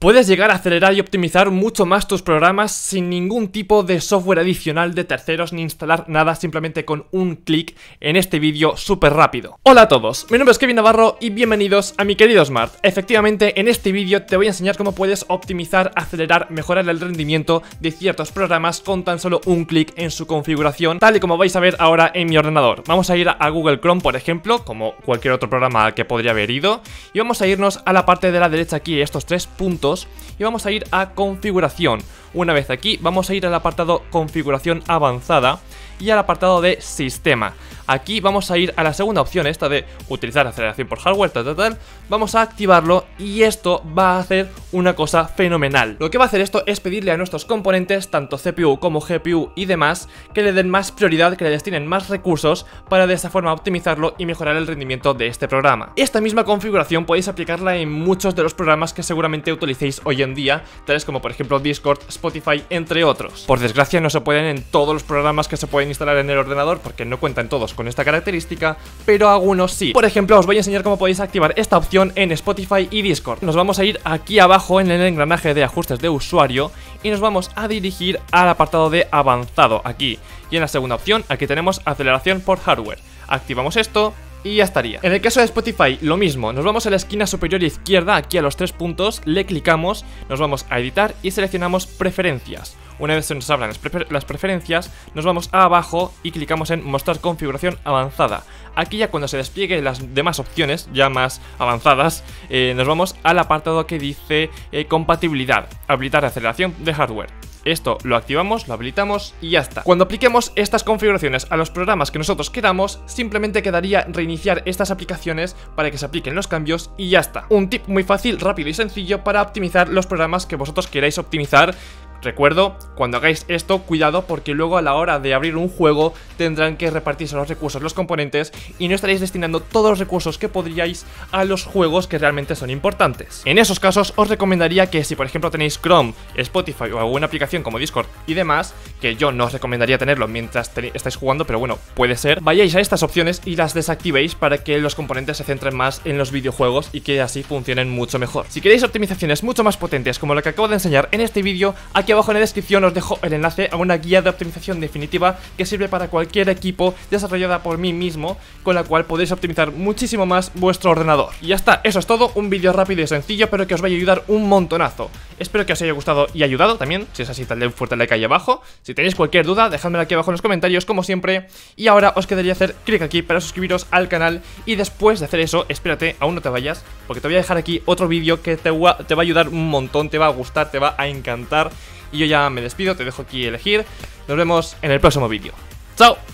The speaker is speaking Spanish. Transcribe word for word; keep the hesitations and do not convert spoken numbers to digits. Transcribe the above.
Puedes llegar a acelerar y optimizar mucho más tus programas sin ningún tipo de software adicional de terceros ni instalar nada, simplemente con un clic en este vídeo súper rápido. Hola a todos, mi nombre es Kevin Navarro y bienvenidos a mi querido Smart. Efectivamente, en este vídeo te voy a enseñar cómo puedes optimizar, acelerar, mejorar el rendimiento de ciertos programas con tan solo un clic en su configuración, tal y como vais a ver ahora en mi ordenador. Vamos a ir a Google Chrome, por ejemplo, como cualquier otro programa al que podría haber ido, y vamos a irnos a la parte de la derecha aquí, estos tres puntos, y vamos a ir a configuración. Una vez aquí vamos a ir al apartado configuración avanzada y al apartado de sistema. Aquí vamos a ir a la segunda opción, esta de utilizar aceleración por hardware, tal, tal, tal. Vamos a activarlo y esto va a hacer una cosa fenomenal. Lo que va a hacer esto es pedirle a nuestros componentes, tanto C P U como G P U y demás, que le den más prioridad, que le destinen más recursos para de esa forma optimizarlo y mejorar el rendimiento de este programa. Esta misma configuración podéis aplicarla en muchos de los programas que seguramente utilicéis hoy en día, tales como por ejemplo Discord, Spotify, entre otros. Por desgracia no se pueden en todos los programas que se pueden instalar en el ordenador porque no cuentan todos con esta característica, pero algunos sí. Por ejemplo, os voy a enseñar cómo podéis activar esta opción en Spotify y Discord. Nos vamos a ir aquí abajo en el engranaje de ajustes de usuario y nos vamos a dirigir al apartado de avanzado aquí. Y en la segunda opción, aquí tenemos aceleración por hardware. Activamos esto y ya estaría. En el caso de Spotify, lo mismo. Nos vamos a la esquina superior izquierda, aquí a los tres puntos, le clicamos, nos vamos a editar y seleccionamos preferencias. Una vez se nos abran las, prefer las preferencias, nos vamos a abajo y clicamos en mostrar configuración avanzada. Aquí ya cuando se despliegue las demás opciones, ya más avanzadas, eh, nos vamos al apartado que dice eh, compatibilidad, habilitar aceleración de hardware. Esto lo activamos, lo habilitamos y ya está. Cuando apliquemos estas configuraciones a los programas que nosotros queramos, simplemente quedaría reiniciar estas aplicaciones para que se apliquen los cambios y ya está. Un tip muy fácil, rápido y sencillo para optimizar los programas que vosotros queráis optimizar. Recuerdo, cuando hagáis esto, cuidado porque luego a la hora de abrir un juego tendrán que repartirse los recursos, los componentes, y no estaréis destinando todos los recursos que podríais a los juegos que realmente son importantes. En esos casos os recomendaría que si por ejemplo tenéis Chrome, Spotify o alguna aplicación como Discord y demás, que yo no os recomendaría tenerlo mientras estáis jugando, pero bueno, puede ser, vayáis a estas opciones y las desactivéis para que los componentes se centren más en los videojuegos y que así funcionen mucho mejor. Si queréis optimizaciones mucho más potentes como la que acabo de enseñar en este vídeo, aquí abajo en la descripción os dejo el enlace a una guía de optimización definitiva que sirve para cualquier equipo, desarrollada por mí mismo, con la cual podéis optimizar muchísimo más vuestro ordenador. Y ya está, eso es todo, un vídeo rápido y sencillo, pero que os vaya a ayudar un montonazo. Espero que os haya gustado y ayudado también. Si es así, dale un fuerte like ahí abajo. Si tenéis cualquier duda, dejadmela aquí abajo en los comentarios, como siempre. Y ahora os quedaría hacer clic aquí para suscribiros al canal. Y después de hacer eso, espérate, aún no te vayas, porque te voy a dejar aquí otro vídeo que te va, te va a ayudar un montón, te va a gustar, te va a encantar. Y yo ya me despido, te dejo aquí elegir. Nos vemos en el próximo vídeo. ¡Chao!